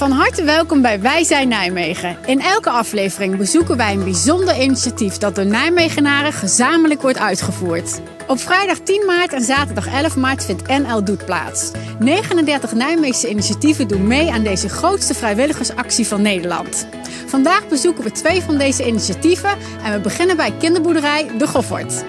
Van harte welkom bij Wij zijn Nijmegen. In elke aflevering bezoeken wij een bijzonder initiatief dat door Nijmegenaren gezamenlijk wordt uitgevoerd. Op vrijdag 10 maart en zaterdag 11 maart vindt NL Doet plaats. 39 Nijmeegse initiatieven doen mee aan deze grootste vrijwilligersactie van Nederland. Vandaag bezoeken we 2 van deze initiatieven en we beginnen bij kinderboerderij De Goffert.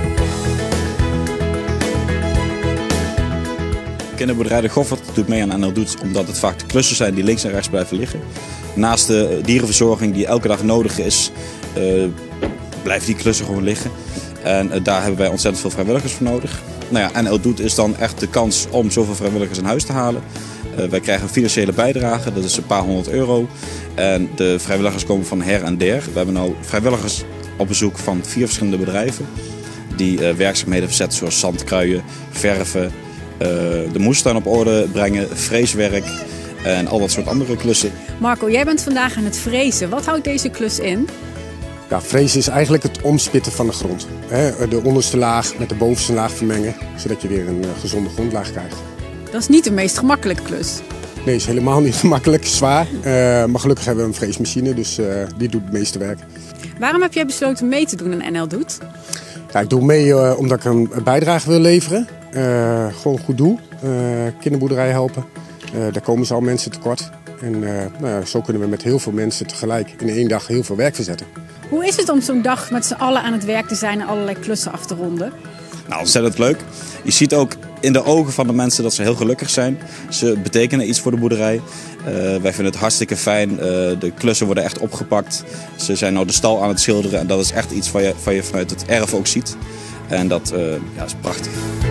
Kinderboerderij De Goffert doet mee aan NL Doet omdat het vaak de klussen zijn die links en rechts blijven liggen. Naast de dierenverzorging die elke dag nodig is, blijven die klussen gewoon liggen. En daar hebben wij ontzettend veel vrijwilligers voor nodig. Nou ja, NL Doet is dan echt de kans om zoveel vrijwilligers in huis te halen. Wij krijgen een financiële bijdrage, dat is een paar €100. En de vrijwilligers komen van her en der. We hebben nu vrijwilligers op bezoek van 4 verschillende bedrijven. Die werkzaamheden verzetten zoals zandkruien, verven, de moestuin op orde brengen, freeswerk en al dat soort andere klussen. Marco, jij bent vandaag aan het frezen. Wat houdt deze klus in? Ja, frezen is eigenlijk het omspitten van de grond. De onderste laag met de bovenste laag vermengen, zodat je weer een gezonde grondlaag krijgt. Dat is niet de meest gemakkelijke klus. Nee, is helemaal niet makkelijk, zwaar. Maar gelukkig hebben we een freesmachine, dus die doet het meeste werk. Waarom heb jij besloten mee te doen aan NL Doet? Ja, ik doe mee omdat ik een bijdrage wil leveren. Gewoon een goed doel. Kinderboerderij helpen. Daar komen ze al mensen tekort. En zo kunnen we met heel veel mensen tegelijk in 1 dag heel veel werk verzetten. Hoe is het om zo'n dag met z'n allen aan het werk te zijn en allerlei klussen af te ronden? Nou, ontzettend leuk. Je ziet ook in de ogen van de mensen dat ze heel gelukkig zijn. Ze betekenen iets voor de boerderij. Wij vinden het hartstikke fijn. De klussen worden echt opgepakt. Ze zijn nou de stal aan het schilderen en dat is echt iets wat je vanuit het erf ook ziet. En dat is prachtig.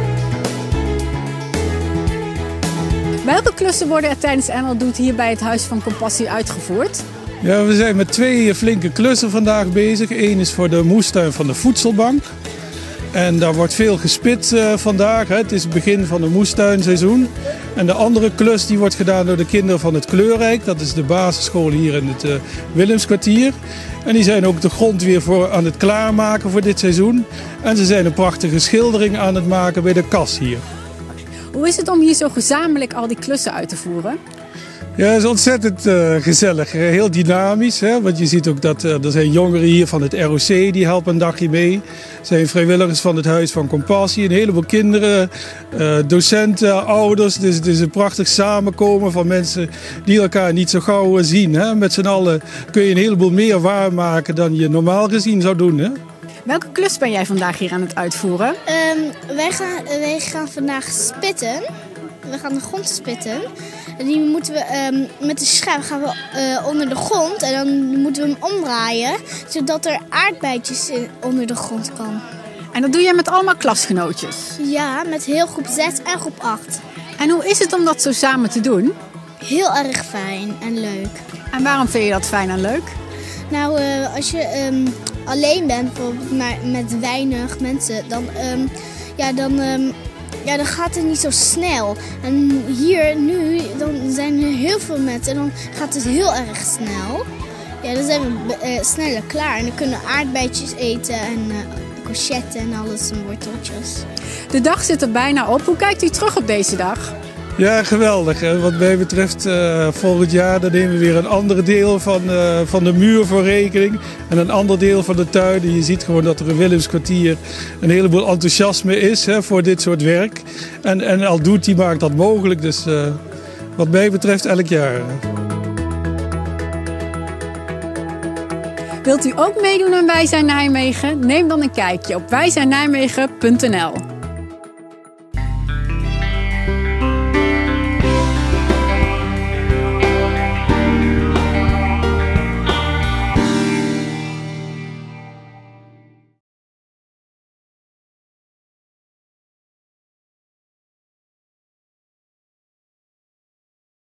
Welke klussen worden er tijdens NL Doet hier bij het Huis van Compassie uitgevoerd? Ja, we zijn met 2 flinke klussen vandaag bezig. Eén is voor de moestuin van de voedselbank. En daar wordt veel gespit vandaag. Het is het begin van het moestuinseizoen. En de andere klus die wordt gedaan door de kinderen van het Kleurrijk. Dat is de basisschool hier in het Willemskwartier. En die zijn ook de grond weer aan het klaarmaken voor dit seizoen. En ze zijn een prachtige schildering aan het maken bij de kas hier. Hoe is het om hier zo gezamenlijk al die klussen uit te voeren? Ja, het is ontzettend gezellig. Heel dynamisch. Hè? Want je ziet ook dat er zijn jongeren hier van het ROC die helpen een dagje mee. Er zijn vrijwilligers van het Huis van Compassie. Een heleboel kinderen, docenten, ouders. Dus het is een prachtig samenkomen van mensen die elkaar niet zo gauw zien. Hè? Met z'n allen kun je een heleboel meer waarmaken dan je normaal gezien zou doen. Hè? Welke klus ben jij vandaag hier aan het uitvoeren? Wij gaan vandaag spitten. We gaan de grond spitten. En die moeten we met de schaar onder de grond. En dan moeten we hem omdraaien. Zodat er aardbeidjes onder de grond kan. En dat doe jij met allemaal klasgenootjes? Ja, met heel groep 6 en groep 8. En hoe is het om dat zo samen te doen? Heel erg fijn en leuk. En waarom vind je dat fijn en leuk? Nou, als je alleen bent, bijvoorbeeld maar met weinig mensen, dan gaat het niet zo snel. En hier nu, dan zijn er heel veel mensen en dan gaat het heel erg snel. Ja, dan zijn we sneller klaar en dan kunnen we aardbeidjes eten en courgetten en alles en worteltjes. De dag zit er bijna op. Hoe kijkt u terug op deze dag? Ja, geweldig. Wat mij betreft volgend jaar dan nemen we weer een ander deel van de muur voor rekening. En een ander deel van de tuin. En je ziet gewoon dat er in Willemskwartier een heleboel enthousiasme is voor dit soort werk. En NL Doet die maakt dat mogelijk. Dus wat mij betreft elk jaar. Wilt u ook meedoen aan Wij zijn Nijmegen? Neem dan een kijkje op wijzijnnijmegen.nl.